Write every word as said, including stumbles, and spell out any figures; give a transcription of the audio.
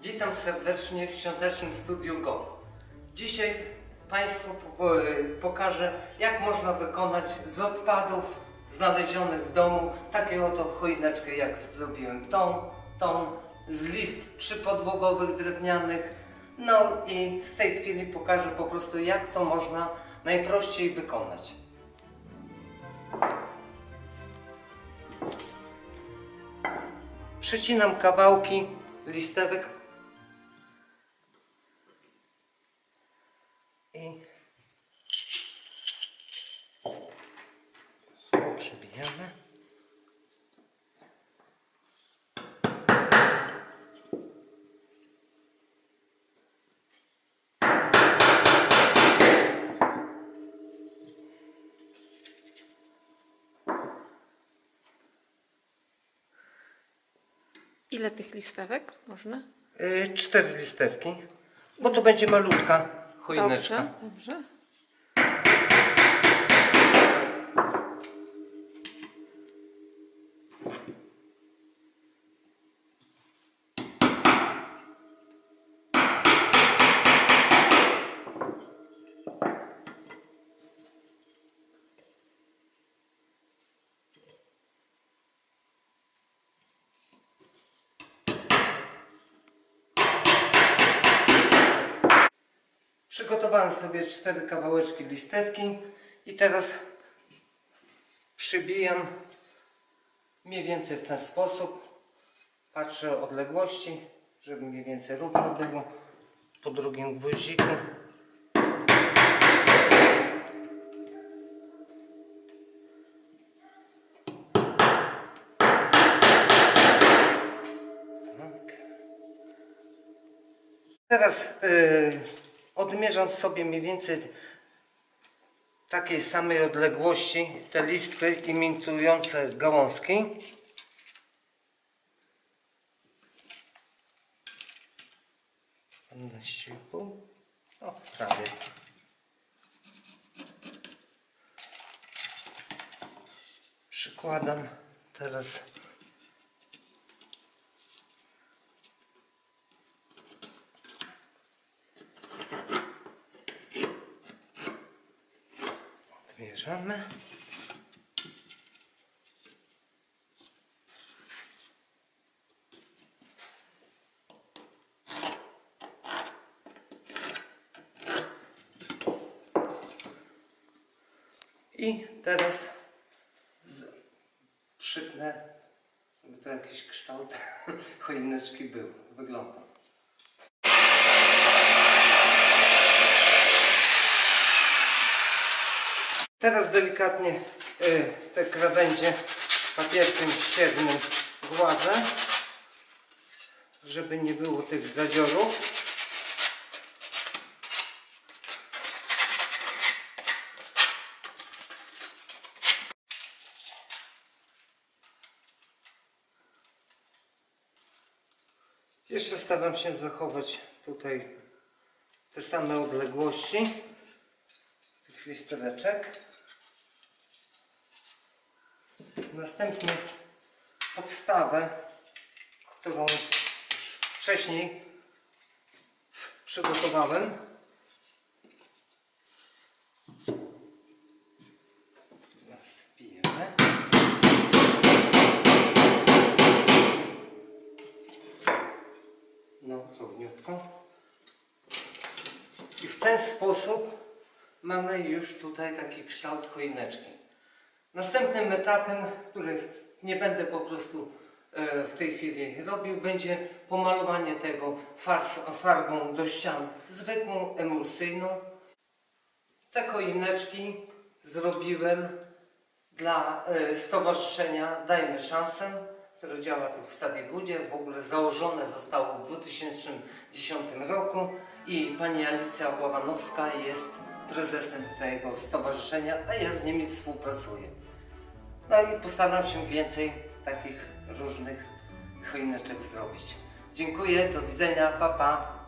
Witam serdecznie w Świątecznym Studiu Go. Dzisiaj Państwu pokażę, jak można wykonać z odpadów znalezionych w domu takie oto choineczkę, jak zrobiłem tą, tą, z list przypodłogowych drewnianych. No i w tej chwili pokażę po prostu, jak to można najprościej wykonać. Przycinam kawałki listewek i przybijamy. Ile tych listewek można? Yy, cztery listewki, bo to będzie malutka choineczka. Dobrze, dobrze. Przygotowałem sobie cztery kawałeczki listewki i teraz przybijam mniej więcej w ten sposób. Patrzę odległości, żeby mniej więcej równo było po drugim gwoździku. Tak. Teraz yy, odmierzam sobie mniej więcej takiej samej odległości te listwy imitujące gałązki. piętnaście i pół. O, prawie. Przykładam teraz odmierzamy. I teraz przytnę, żeby to jakiś kształt choineczki był, wygląda. Teraz delikatnie y, te krawędzie papierkiem ściernym gładzę, żeby nie było tych zadziorów. Jeszcze staram się zachować tutaj te same odległości tych listeweczek. Następnie podstawę, którą już wcześniej przygotowałem, zbijemy. No, równiutko. I w ten sposób mamy już tutaj taki kształt choineczki. Następnym etapem, który nie będę po prostu e, w tej chwili robił, będzie pomalowanie tego fars, farbą do ścian zwykłą, emulsyjną. Te choineczki zrobiłem dla e, stowarzyszenia Dajmy Szansę, które działa tu w Stawigudzie. W ogóle założone zostało w dwa tysiące dziesiątym roku i pani Alicja Łabanowska jest prezesem tego stowarzyszenia, a ja z nimi współpracuję. No i postaram się więcej takich różnych choineczek zrobić. Dziękuję, do widzenia, pa pa.